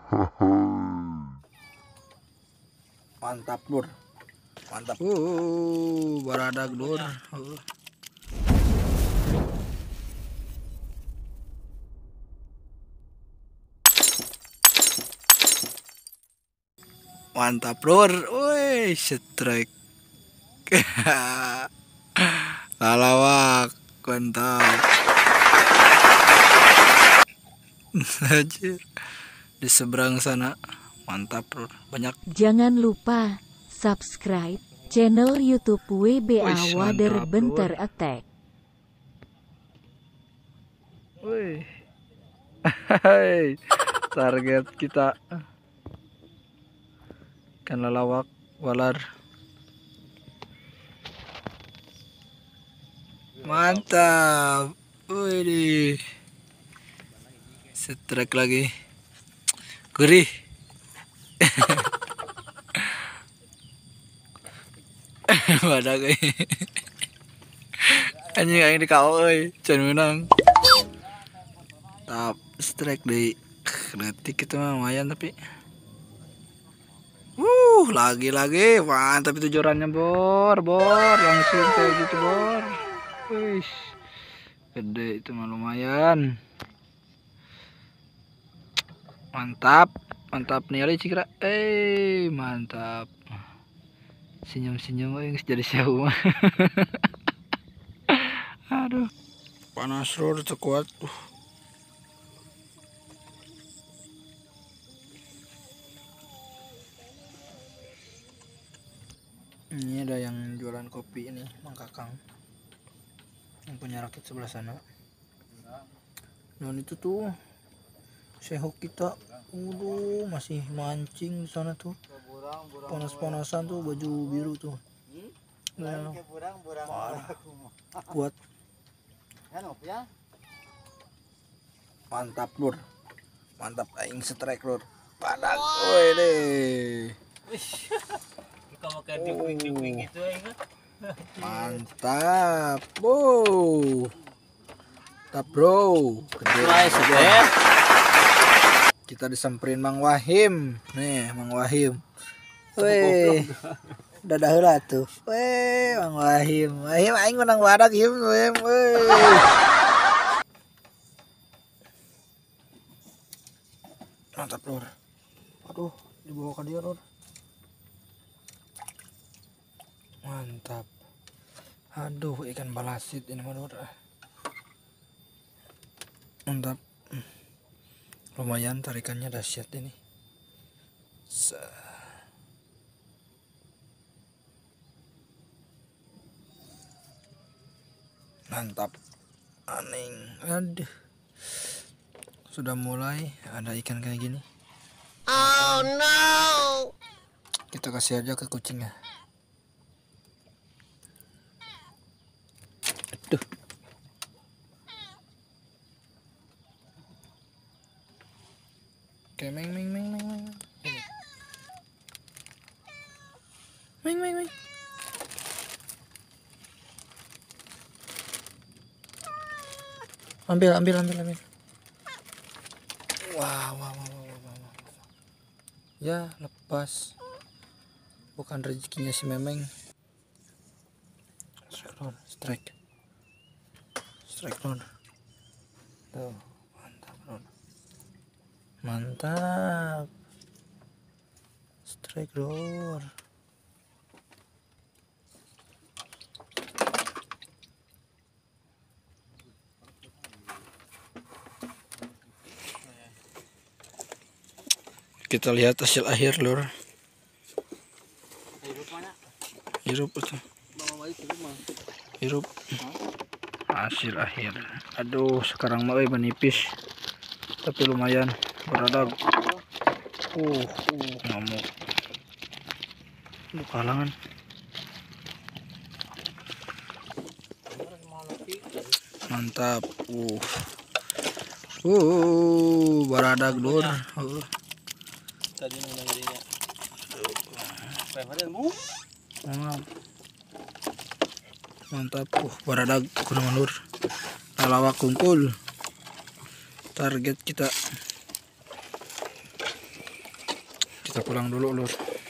Mantap lur, mantap. Baradag lur. Mantap lur, woi strike. Lalawak, mantap. Anjir. Di seberang sana, mantap lur, banyak. Jangan lupa subscribe channel YouTube WBA Wader Benter Attack. Woi, target kita ikan lalawak walar. Mantap, wih, strike lagi, gurih. Badak anjing yang di kau jangan menang. Tap strike di detik itu mah lumayan tapi lagi mantap itu jorannya bor langsung kayak gitu bor. Wih, gede itu mah lumayan. Mantap nih Ali Cikra. Mantap. Senyum yang jadi sewu. Aduh. Panas lur kuat. Ini ada yang jualan kopi ini, Mang Kakang. Yang punya rakit sebelah sana. Dan itu tuh sehok kita. Masih mancing di sana tuh. Panas-panasan tuh baju biru tuh. Nah, kuat. Mantap lur. Mantap aing strike lur. Padak. Woi deh. Mantap. Mantap bro. Gede. Kita disamperin Mang Wahim. Nih, Mang Wahim. Weh. Dadah heula tuh. Weh, Mang Wahim. Wahim aing menang badak him, Wahim. Mantap lur. Aduh, dibawa ke dia lur. Mantap. Aduh, ikan balasit ini mah lur. Mantap. Lumayan tarikannya dahsyat ini. Mantap. Aning. Aduh. Sudah mulai ada ikan kayak gini. Oh no. Kita kasih aja ke kucingnya. Aduh. Oke, meng. Meng. Ambil. Wow. Ya, lepas. Bukan rezekinya si Memeng. Strike lor. Tuh, mantap lor. Mantap. Strike lor. Kita lihat hasil akhir lur. Hirup itu. Hirup. Hasil akhir. Aduh, sekarang mah menipis. Tapi lumayan beradag. Ngamuk. Kalangan. Mantap. Baradag lur. Tadi nungguinnya. Mantap. Baradag kurang lur. Lalawak kungkul. Target kita Kita pulang dulu, Lur.